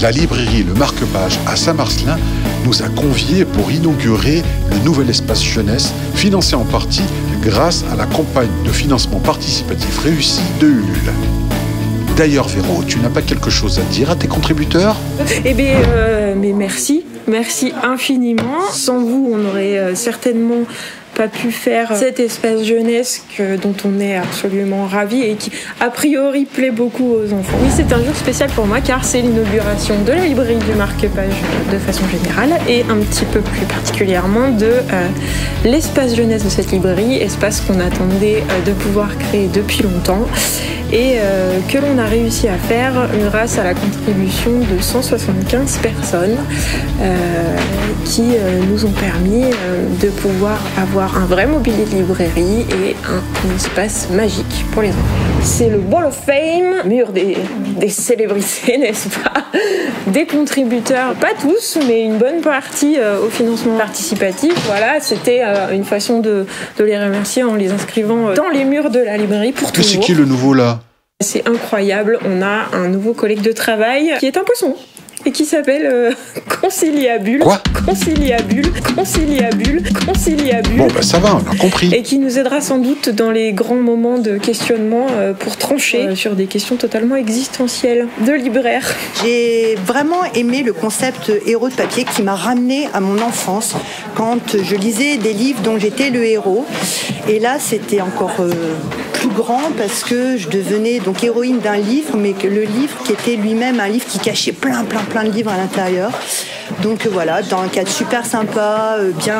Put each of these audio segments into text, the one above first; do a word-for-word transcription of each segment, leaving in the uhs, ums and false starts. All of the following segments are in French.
la librairie Le Marque-Page à Saint-Marcelin nous a conviés pour inaugurer le nouvel espace jeunesse, financé en partie grâce à la campagne de financement participatif réussie de Ulule. D'ailleurs, Véro, tu n'as pas quelque chose à dire à tes contributeurs ? Eh bien, euh, mais merci, merci infiniment. Sans vous, on n'aurait euh, certainement pas pu faire cet espace jeunesse que, dont on est absolument ravis et qui, a priori, plaît beaucoup aux enfants. Oui, c'est un jour spécial pour moi car c'est l'inauguration de la librairie du Marque-Page de façon générale et un petit peu plus particulièrement de euh, l'espace jeunesse de cette librairie, espace qu'on attendait euh, de pouvoir créer depuis longtemps et euh, que l'on a réussi à faire grâce à la contribution de cent soixante-quinze personnes euh, qui euh, nous ont permis euh, de pouvoir avoir un vrai mobilier de librairie et un, un espace magique pour les enfants. C'est le Wall of Fame, mur des, des célébrités, n'est-ce pas ? Des contributeurs, pas tous, mais une bonne partie euh, au financement participatif. Voilà, c'était euh, une façon de, de les remercier en les inscrivant dans les murs de la librairie pour toujours. Mais c'est qui le nouveau là ? C'est incroyable, on a un nouveau collègue de travail qui est un poisson et qui s'appelle euh, Conciliabule. Quoi ? Conciliabule, Conciliabule, Conciliabule. Bon, bah ça va, on a compris. Et qui nous aidera sans doute dans les grands moments de questionnement euh, pour trancher euh, sur des questions totalement existentielles de libraire. J'ai vraiment aimé le concept héros de papier qui m'a ramené à mon enfance quand je lisais des livres dont j'étais le héros. Et là, c'était encore euh, plus grand parce que je devenais donc héroïne d'un livre, mais que le livre qui était lui-même un livre qui cachait plein, plein, plein de livres à l'intérieur. Donc voilà, dans un cadre super sympa, bien,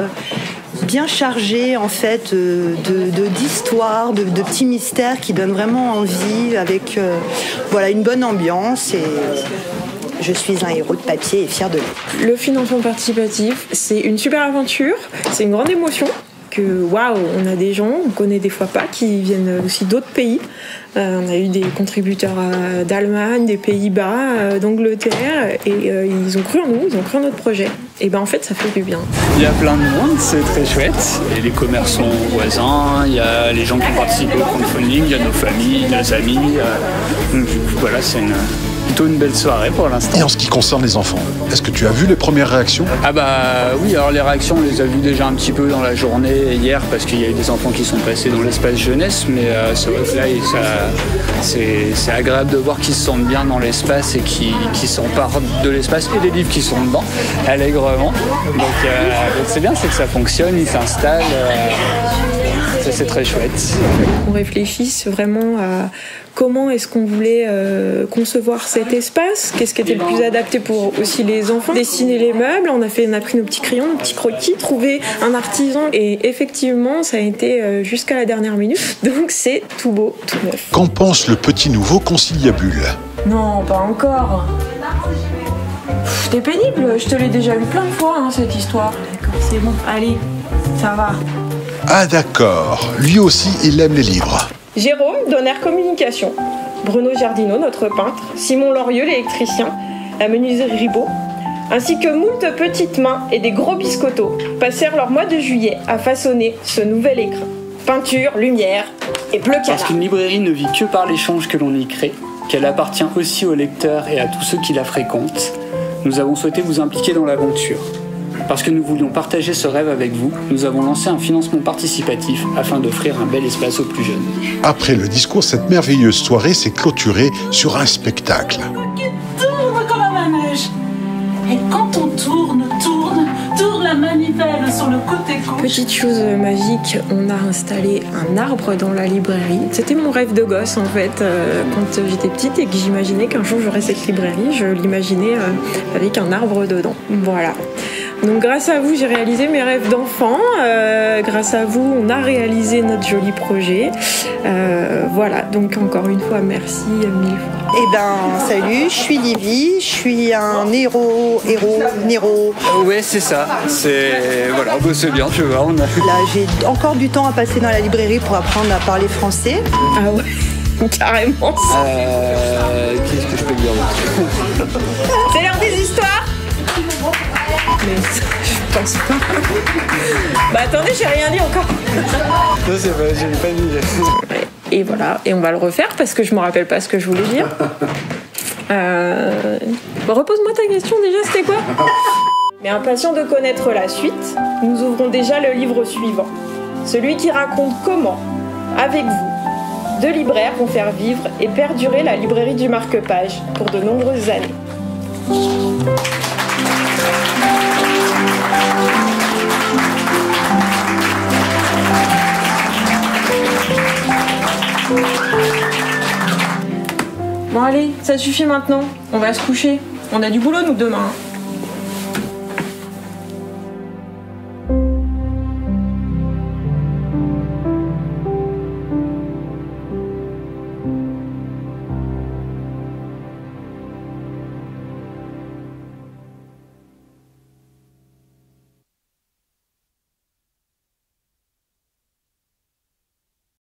bien chargé en fait de, de, d'histoires, de, de petits mystères qui donnent vraiment envie, avec euh, voilà, une bonne ambiance. Et je suis un héros de papier et fière de l'être. Le financement participatif, c'est une super aventure, c'est une grande émotion. Waouh, on a des gens, on connaît des fois pas, qui viennent aussi d'autres pays. Euh, on a eu des contributeurs euh, d'Allemagne, des Pays-Bas, euh, d'Angleterre, et euh, ils ont cru en nous, ils ont cru en notre projet. Et ben en fait, ça fait du bien. Il y a plein de monde, c'est très chouette. Il y a les commerçants voisins, il y a les gens qui ont participé au crowdfunding, il y a nos familles, nos amis. Euh, donc du coup, voilà, c'est une... plutôt une belle soirée pour l'instant. Et en ce qui concerne les enfants, est-ce que tu as vu les premières réactions ? Ah bah oui, alors les réactions, on les a vues déjà un petit peu dans la journée hier parce qu'il y a eu des enfants qui sont passés dans l'espace jeunesse, mais euh, c'est vrai que là, ça, c'est, c'est agréable de voir qu'ils se sentent bien dans l'espace et qu'ils, qu'ils s'emparent de l'espace et des livres qui sont dedans, allègrement. Donc, euh, donc c'est bien, c'est que ça fonctionne, ils s'installent. Euh, ça, c'est très chouette. On réfléchisse vraiment à comment est-ce qu'on voulait euh, concevoir cet espace, qu'est-ce qui était le plus adapté pour aussi les enfants, dessiner les meubles, on a, fait, on a pris nos petits crayons, nos petits croquis, trouver un artisan et effectivement ça a été euh, jusqu'à la dernière minute, donc c'est tout beau, tout neuf. Qu'en pense le petit nouveau Conciliabule ? Non, pas encore. Pff, t'es pénible, je te l'ai déjà lu plein de fois hein, cette histoire. D'accord, c'est bon, allez, ça va. Ah d'accord, lui aussi il aime les livres. Jérôme, Donner Communication. Bruno Giardino, notre peintre. Simon Lorieux, l'électricien. La menuiserie Ribot. Ainsi que moult petites mains et des gros biscottos passèrent leur mois de juillet à façonner ce nouvel écrin. Peinture, lumière et bleu canard. Parce qu'une librairie ne vit que par l'échange que l'on y crée, qu'elle appartient aussi aux lecteurs et à tous ceux qui la fréquentent, nous avons souhaité vous impliquer dans l'aventure. Parce que nous voulions partager ce rêve avec vous, nous avons lancé un financement participatif afin d'offrir un bel espace aux plus jeunes. Après le discours, cette merveilleuse soirée s'est clôturée sur un spectacle. Qui tourne comme un manège. Et quand on tourne, tourne, tourne la manivelle sur le côté gauche. Petite chose magique, on a installé un arbre dans la librairie. C'était mon rêve de gosse en fait, euh, quand j'étais petite et que j'imaginais qu'un jour j'aurais cette librairie, je l'imaginais euh, avec un arbre dedans. Voilà. Donc grâce à vous, j'ai réalisé mes rêves d'enfant. Euh, grâce à vous, on a réalisé notre joli projet. Euh, voilà, donc encore une fois, merci mille fois. Eh ben, salut, je suis Livy, je suis un héros, héros, Néro. Ouais, c'est ça. C'est voilà, bah, c'est bien, tu vois. On a... Là, j'ai encore du temps à passer dans la librairie pour apprendre à parler français. Ah ouais, carrément. Euh, qu'est-ce que je peux dire d'autre ? C'est l'heure des histoires. Mais je pense pas. Bah attendez, j'ai rien dit encore. Non, c'est pas, j'ai pas dit. Et voilà, et on va le refaire parce que je me rappelle pas ce que je voulais dire. Euh... Bon, repose-moi ta question déjà, c'était quoi? Mais impatient de connaître la suite, nous ouvrons déjà le livre suivant. Celui qui raconte comment, avec vous, deux libraires vont faire vivre et perdurer la librairie du marque-page pour de nombreuses années. Bon allez, ça suffit maintenant, on va se coucher. On a du boulot nous demain.